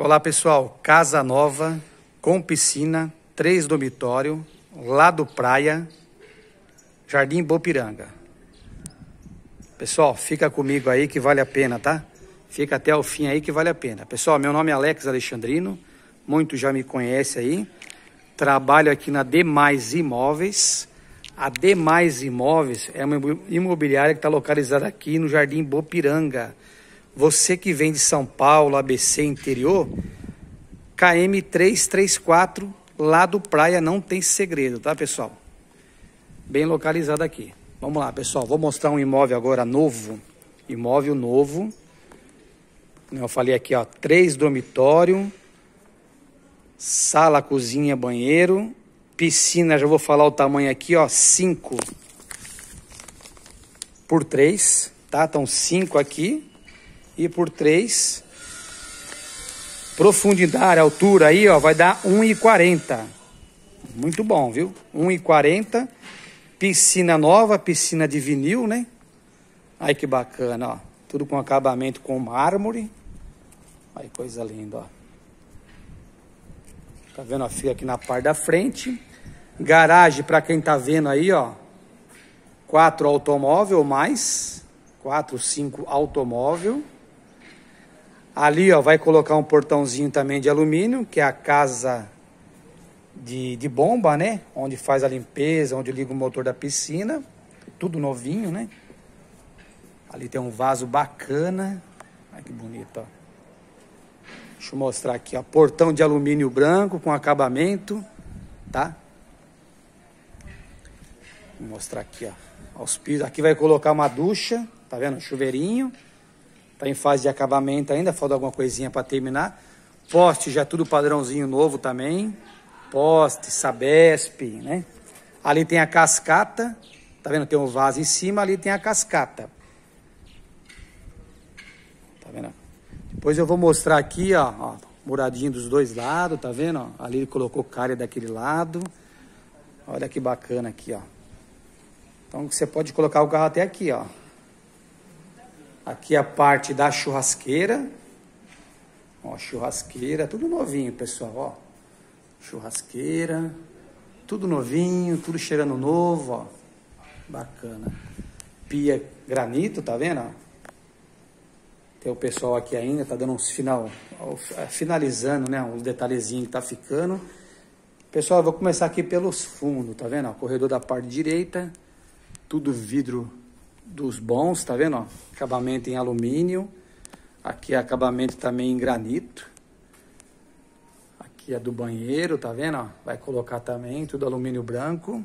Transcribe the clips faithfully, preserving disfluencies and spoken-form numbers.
Olá pessoal, casa nova, com piscina, três dormitórios, lado praia, Jardim Bopiranga. Pessoal, fica comigo aí que vale a pena, tá? Fica até o fim aí que vale a pena. Pessoal, meu nome é Alex Alexandrino, muitos já me conhecem aí. Trabalho aqui na Demais Imóveis. A Demais Imóveis é uma imobiliária que está localizada aqui no Jardim Bopiranga. Você que vem de São Paulo, A B C interior, K M trezentos e trinta e quatro, lá do praia, não tem segredo, tá pessoal? Bem localizado aqui. Vamos lá pessoal, vou mostrar um imóvel agora novo, imóvel novo. Eu falei aqui ó, três dormitórios, sala, cozinha, banheiro, piscina, já vou falar o tamanho aqui ó, cinco por três, tá? Então cinco aqui. E por três, profundidade, altura aí, ó, vai dar um e quarenta. Muito bom, viu? um e quarenta. Piscina nova, piscina de vinil, né? Aí que bacana, ó. Tudo com acabamento com mármore. Aí coisa linda, ó. Tá vendo? Ó, fica aqui na parte da frente. Garagem, para quem tá vendo aí, ó. Quatro automóvel ou mais. Quatro, cinco automóvel. Ali, ó, vai colocar um portãozinho também de alumínio, que é a casa de, de bomba, né? Onde faz a limpeza, onde liga o motor da piscina. Tudo novinho, né? Ali tem um vaso bacana. Olha que bonito, ó. Deixa eu mostrar aqui, ó. Portão de alumínio branco com acabamento, tá? Vou mostrar aqui, ó. Aos pisos. Aqui vai colocar uma ducha, tá vendo? Um chuveirinho. Tá em fase de acabamento ainda, falta alguma coisinha para terminar. Poste já tudo padrãozinho novo também. Poste, Sabesp, né? Ali tem a cascata, tá vendo? Tem um vaso em cima, ali tem a cascata. Tá vendo? Depois eu vou mostrar aqui, ó, ó muradinho dos dois lados, tá vendo? Ó, ali ele colocou calha daquele lado. Olha que bacana aqui, ó. Então você pode colocar o carro até aqui, ó. Aqui a parte da churrasqueira. Ó, churrasqueira, tudo novinho, pessoal, ó. Churrasqueira, tudo novinho, tudo cheirando novo, ó. Bacana. Pia granito, tá vendo? Ó? Tem o pessoal aqui ainda, tá dando uns final, finalizando, né? Uns detalhezinhos que tá ficando. Pessoal, eu vou começar aqui pelos fundos, tá vendo? Ó, corredor da parte direita, tudo vidro dos bons, tá vendo? Ó, acabamento em alumínio. Aqui é acabamento também em granito. Aqui é do banheiro, tá vendo? Ó, vai colocar também tudo alumínio branco.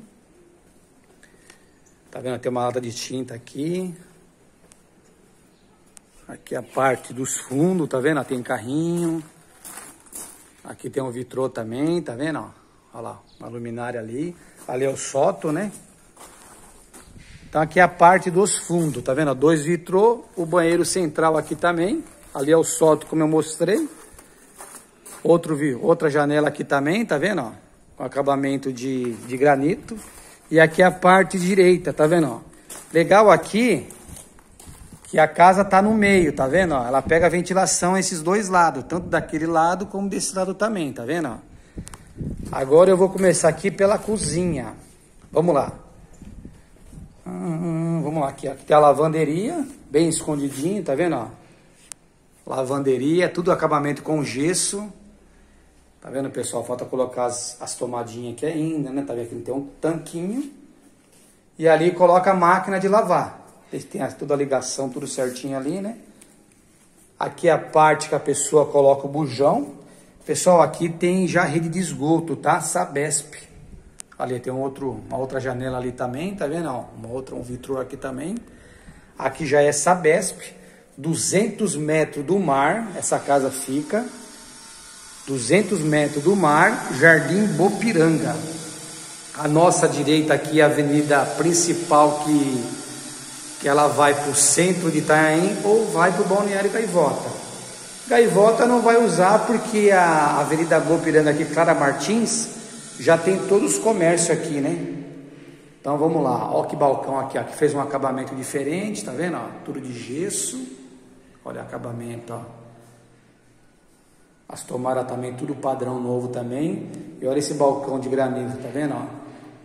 Tá vendo? Tem uma lata de tinta aqui. Aqui é a parte dos fundos, tá vendo? Ó, tem carrinho. Aqui tem um vitrô também, tá vendo? Ó, olha lá, uma luminária ali. Ali é o sótão, né? Então aqui é a parte dos fundos, tá vendo? Dois vitrô, o banheiro central aqui também. Ali é o sótão, como eu mostrei. Outro, outra janela aqui também, tá vendo? Ó, com acabamento de, de granito. E aqui é a parte direita, tá vendo? Ó? Legal aqui que a casa tá no meio, tá vendo? Ó? Ela pega a ventilação esses dois lados, tanto daquele lado como desse lado também, tá vendo? Ó? Agora eu vou começar aqui pela cozinha. Vamos lá. Hum, vamos lá, aqui, aqui tem a lavanderia, bem escondidinho, tá vendo, ó? Lavanderia, tudo acabamento com gesso. Tá vendo, pessoal? Falta colocar as, as tomadinhas aqui ainda, né? Tá vendo que tem um tanquinho. E ali coloca a máquina de lavar. Tem toda a ligação, tudo certinho ali, né? Aqui é a parte que a pessoa coloca o bujão. Pessoal, aqui tem já rede de esgoto, tá? Sabesp. Ali tem um outro, uma outra janela ali também, tá vendo? Ó, uma outra, um vitrô aqui também. Aqui já é Sabesp. duzentos metros do mar, essa casa fica. duzentos metros do mar, Jardim Bopiranga. A nossa direita aqui é a avenida principal que, que ela vai para o centro de Itanhaém ou vai para o Balneário Gaivota. Gaivota não vai usar porque a avenida Bopiranga aqui, Clara Martins, já tem todos os comércios aqui, né? Então vamos lá, ó que balcão aqui, ó, que fez um acabamento diferente, tá vendo? Ó, tudo de gesso. Olha o acabamento, ó. As tomadas também, tudo padrão novo também. E olha esse balcão de granito, tá vendo, ó?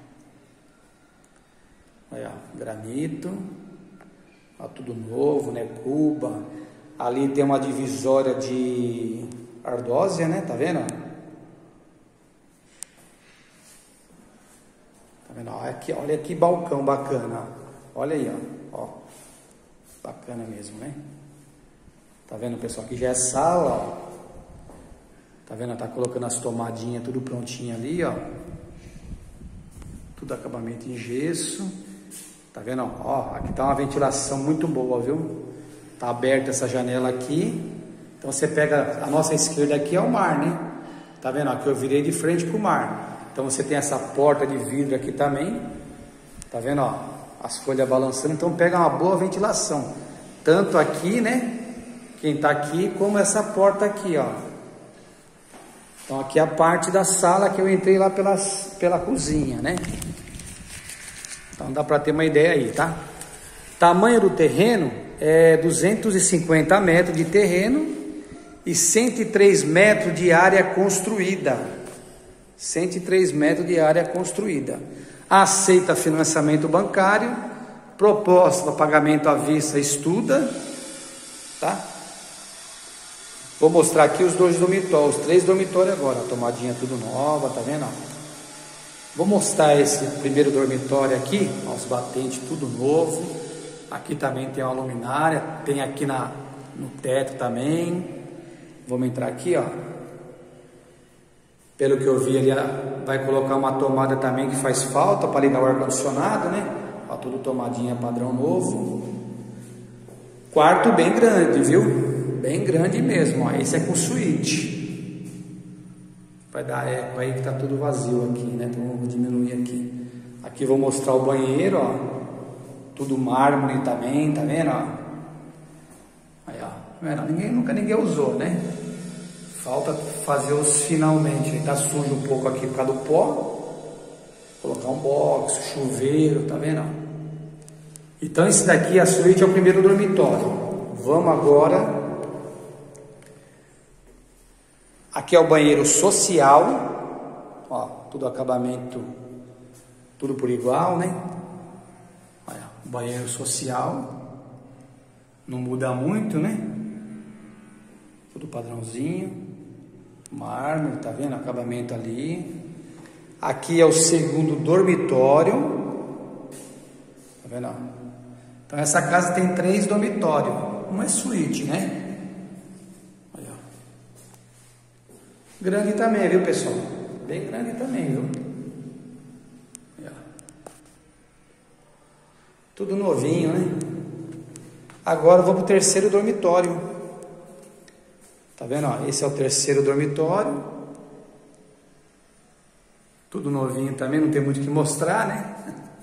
Olha, ó, granito. Ó, tudo novo, né? Cuba. Ali tem uma divisória de ardósia, né? Tá vendo, ó? Tá vendo? Olha aqui, olha que balcão bacana. Olha aí, ó. Ó. Bacana mesmo, né? Tá vendo, pessoal? Aqui já é sala, ó. Tá vendo? Tá colocando as tomadinhas tudo prontinho ali, ó. Tudo acabamento em gesso. Tá vendo? Ó, aqui tá uma ventilação muito boa, viu? Tá aberta essa janela aqui. Então você pega a nossa esquerda aqui é o mar, né? Tá vendo? Aqui eu virei de frente pro mar. Então você tem essa porta de vidro aqui também. Tá vendo, ó? As folhas balançando. Então pega uma boa ventilação. Tanto aqui, né? Quem tá aqui, como essa porta aqui, ó. Então aqui é a parte da sala que eu entrei lá pela, pela cozinha, né? Então dá para ter uma ideia aí, tá? Tamanho do terreno é duzentos e cinquenta metros de terreno e cento e três metros de área construída. cento e três metros de área construída. Aceita financiamento bancário, proposta para pagamento à vista estuda, tá? Vou mostrar aqui os dois dormitórios, os três dormitórios agora, a tomadinha tudo nova, tá vendo? Vou mostrar esse primeiro dormitório aqui, ó, os batentes tudo novo. Aqui também tem uma luminária, tem aqui na, no teto também. Vamos entrar aqui, ó. Pelo que eu vi, ele vai colocar uma tomada também que faz falta para ligar o ar-condicionado, né? Ó, tudo tomadinha padrão novo. Quarto bem grande, viu? Bem grande mesmo, ó. Esse é com suíte. Vai dar eco aí que tá tudo vazio aqui, né? Então vou diminuir aqui. Aqui vou mostrar o banheiro, ó. Tudo mármore também, tá vendo, ó? Aí, ó. Tá vendo? Ninguém, nunca ninguém usou, né? Falta fazer os finalmente. Tá sujo um pouco aqui por causa do pó. Colocar um box, chuveiro, tá vendo? Então esse daqui, a suíte, é o primeiro dormitório. Vamos agora. Aqui é o banheiro social. Ó, tudo acabamento, tudo por igual, né? Olha, banheiro social. Não muda muito, né? Tudo padrãozinho. Mármore, tá vendo? Acabamento ali. Aqui é o segundo dormitório. Tá vendo? Então essa casa tem três dormitórios. Uma é suíte, né? Olha. Grande também, viu, pessoal? Bem grande também, viu? Olha. Tudo novinho, né? Agora eu vou pro terceiro dormitório. Tá vendo? Ó, esse é o terceiro dormitório. Tudo novinho também, não tem muito o que mostrar, né?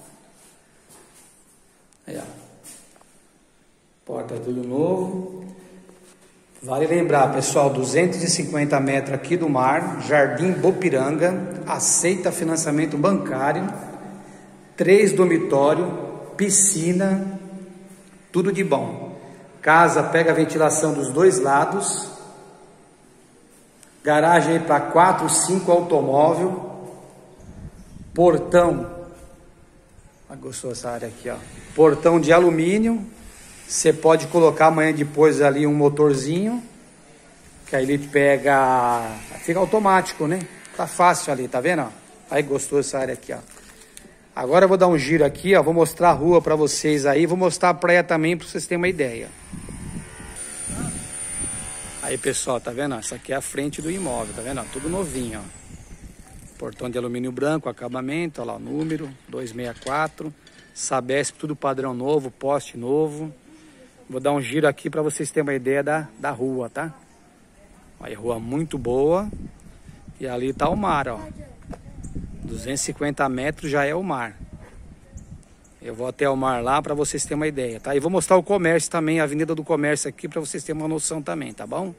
Aí, ó. Porta tudo novo. Vale lembrar, pessoal, duzentos e cinquenta metros aqui do mar, Jardim Bopiranga, aceita financiamento bancário, três dormitórios, piscina, tudo de bom. Casa pega a ventilação dos dois lados. Garagem aí para quatro, cinco automóveis. Portão. Ah, gostou essa área aqui, ó. Portão de alumínio. Você pode colocar amanhã depois ali um motorzinho. Que aí ele pega. Fica automático, né? Tá fácil ali, tá vendo? Aí gostou essa área aqui, ó. Agora eu vou dar um giro aqui, ó. Vou mostrar a rua para vocês aí. Vou mostrar a praia também para vocês terem uma ideia. Aí, pessoal, tá vendo? Essa aqui é a frente do imóvel, tá vendo? Tudo novinho, ó. Portão de alumínio branco, acabamento, ó lá o número, duzentos e sessenta e quatro. Sabesp, tudo padrão novo, poste novo. Vou dar um giro aqui para vocês terem uma ideia da, da rua, tá? Aí, rua muito boa. E ali tá o mar, ó. duzentos e cinquenta metros já é o mar. Eu vou até o mar lá para vocês terem uma ideia, tá? E vou mostrar o comércio também, a Avenida do Comércio aqui, para vocês terem uma noção também, tá bom?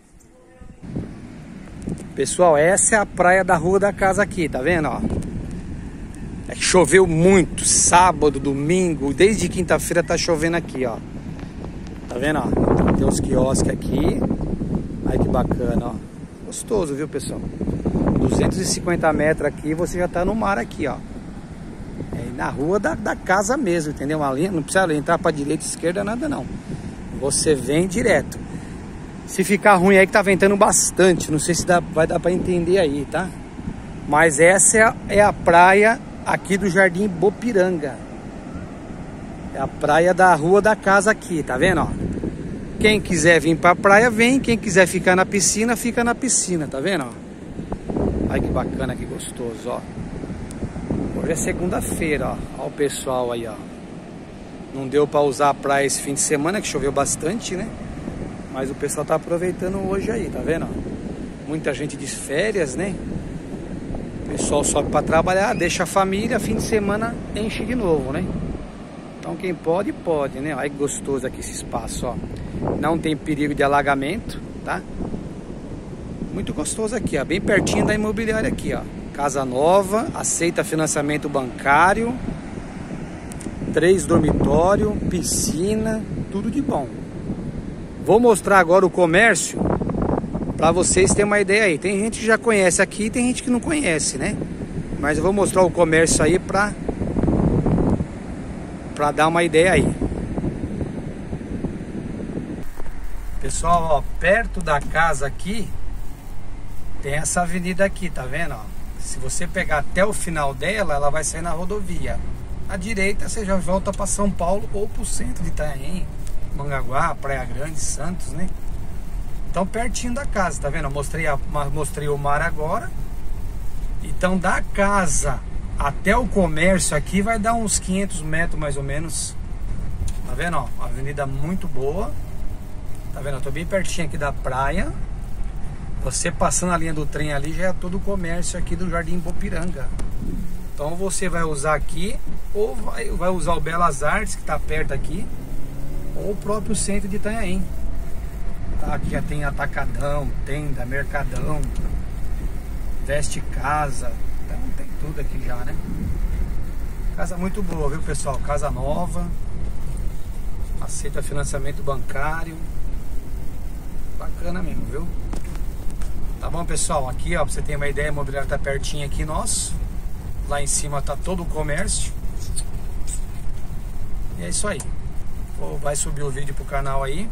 Pessoal, essa é a praia da rua da casa aqui, tá vendo, ó? É que choveu muito, sábado, domingo, desde quinta-feira tá chovendo aqui, ó. Tá vendo, ó? Tem uns quiosques aqui. Ai, que bacana, ó. Gostoso, viu, pessoal? duzentos e cinquenta metros aqui, você já tá no mar aqui, ó. É na rua da, da casa mesmo, entendeu? Uma linha, não precisa entrar pra direita, esquerda, nada não. Você vem direto. Se ficar ruim aí que tá ventando bastante, não sei se dá, vai dar pra entender aí, tá? Mas essa é a, é a praia aqui do Jardim Bopiranga. É a praia da rua da casa aqui, tá vendo, ó? Quem quiser vir pra praia, vem. Quem quiser ficar na piscina, fica na piscina, tá vendo, ó? Olha que bacana, que gostoso, ó. Hoje é segunda-feira, ó. Olha o pessoal aí, ó. Não deu pra usar a praia esse fim de semana, que choveu bastante, né? Mas o pessoal tá aproveitando hoje aí, tá vendo, ó? Muita gente de férias, né? O pessoal sobe pra trabalhar, deixa a família, fim de semana enche de novo, né? Então quem pode, pode, né? Olha que gostoso aqui esse espaço, ó. Não tem perigo de alagamento, tá? Muito gostoso aqui, ó. Bem pertinho da imobiliária aqui, ó. Casa nova, aceita financiamento bancário. Três dormitórios, piscina, tudo de bom. Vou mostrar agora o comércio para vocês terem uma ideia aí. Tem gente que já conhece aqui e tem gente que não conhece, né? Mas eu vou mostrar o comércio aí para para dar uma ideia aí. Pessoal, ó, perto da casa aqui tem essa avenida aqui, tá vendo, ó? Se você pegar até o final dela, ela vai sair na rodovia. À direita você já volta para São Paulo ou para o centro de Itanhaém, Mongaguá, Praia Grande, Santos, né? Então pertinho da casa, tá vendo? Eu mostrei, a, mostrei o mar agora. Então da casa até o comércio aqui vai dar uns quinhentos metros mais ou menos. Tá vendo, ó? Uma avenida muito boa. Tá vendo? Eu tô bem pertinho aqui da praia. Você passando a linha do trem ali já é todo o comércio aqui do Jardim Bopiranga. Então você vai usar aqui, ou vai, vai usar o Belas Artes, que tá perto aqui, ou o próprio centro de Itanhaém. Tá, aqui já tem atacadão, tenda, mercadão, veste casa, então tem tudo aqui já, né? Casa muito boa, viu, pessoal? Casa nova, aceita financiamento bancário, bacana mesmo, viu? Tá bom, pessoal? Aqui, ó, pra você ter uma ideia, a imobiliária tá pertinho aqui nosso. Lá em cima tá todo o comércio. E é isso aí. Vai subir o vídeo pro canal aí.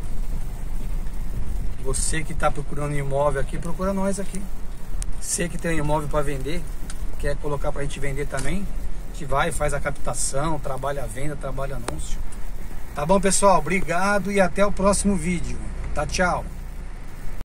Você que tá procurando imóvel aqui, procura nós aqui. Você que tem um imóvel para vender, quer colocar pra gente vender também, a gente vai, faz a captação, trabalha a venda, trabalha anúncio. Tá bom, pessoal? Obrigado e até o próximo vídeo. Tá, tchau.